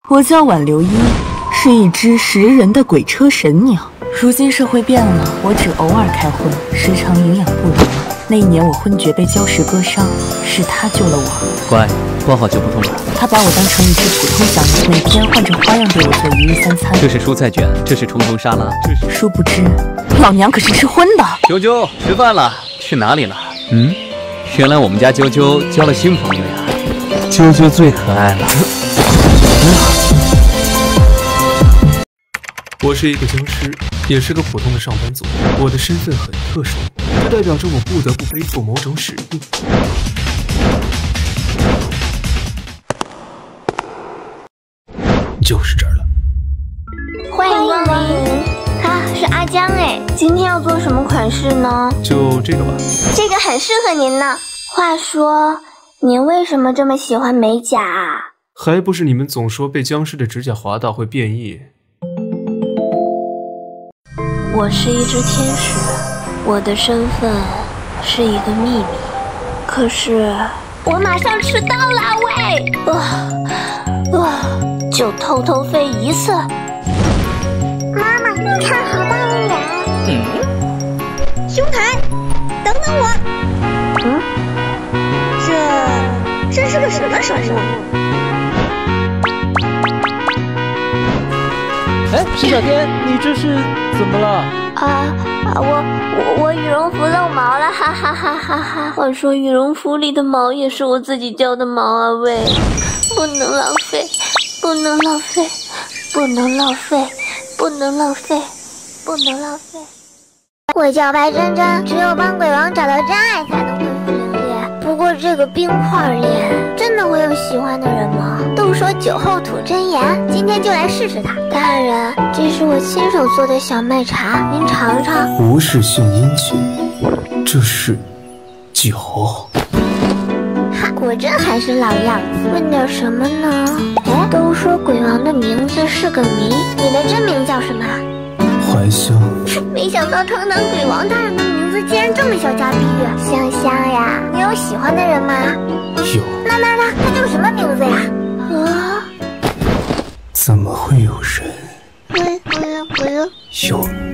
我叫挽留一，是一只食人的鬼车神鸟。如今社会变了，我只偶尔开荤，时常营养不良。那一年我昏厥被礁石割伤，是他救了我。 乖，包好就不痛了。 他把我当成一只普通小鸟，每天换着花样给我做一日三餐。 这是蔬菜卷，这是虫虫沙拉， 殊不知，老娘可是吃荤的。 啾啾，吃饭了，去哪里了？原来我们家啾啾交了新朋友呀。啾啾最可爱了。 我是一个僵尸，也是个普通的上班族。我的身份很特殊，这代表着我不得不背负某种使命。就是这儿了。 欢迎光临。啊，是阿江哎，今天要做什么款式呢？ 就这个吧。 这个很适合您呢。话说，您为什么这么喜欢美甲啊？ 还不是你们总说被僵尸的指甲划到会变异。 我是一只天使，我的身份是一个秘密。可是我马上迟到了，喂！就偷偷飞一次。妈妈，你看好大的脸！ 兄台，等等我。这是个什么生物？ 哎，石小天，你这是怎么了？ 我羽绒服漏毛了，哈哈哈哈哈！话说羽绒服里的毛也是我自己掉的毛啊，喂！不能浪费，不能浪费，不能浪费，不能浪费，不能浪费。我叫白真真，只有帮鬼王找到真爱才能恢复灵力。不过这个冰块脸真的会有喜欢的人吗？都说酒后吐真言，今天就来试试它。大人，这是我亲手做的小麦茶，您尝尝。 不是献殷勤，这是酒。 哈，果真还是老样子。问点什么呢？哎，都说鬼王的名字是个谜，你的真名叫什么？ 怀香。 没想到堂堂鬼王大人的名字竟然这么小家碧玉。香香呀，你有喜欢的人吗？ 有。 那他叫什么名字呀？ 怎么会有人？ 不要。 有